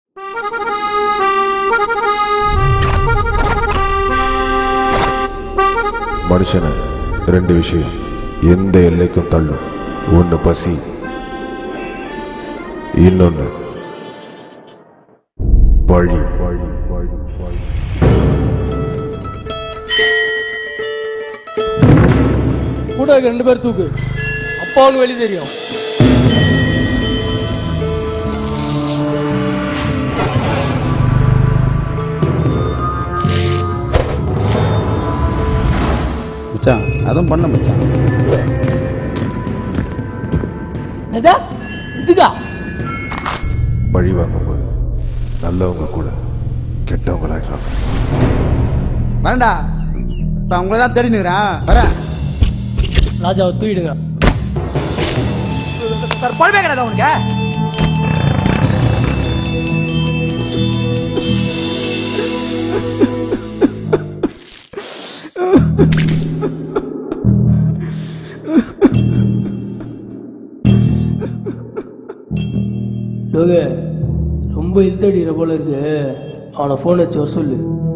மனுஷனை ரெண்டு விஷயம் எந்த எல்லைக்கும் தள்ளும். ஒன்று பசி, இன்னொன்று பழி. கூட 2 பேர் தூக்கு. அப்பாவுக்கு வெளியே தெரியும். மச்சான் அதான் பண்ண மச்சான். இதுக்கா பழி வாங்கும்போது நல்லவங்க கூட கெட்டவங்களாயிடுறாங்க. வரண்டா, உங்களை தான் தேடி நிற்கிறேன். வரேன். ராஜாவை தூக்கிடுங்க. பழமே கிடையாது உனக்கு. ரொம்ப இழுத்தடிக்கிற போல இருக்கு. அவனை போன் வச்சு வர சொல்லு.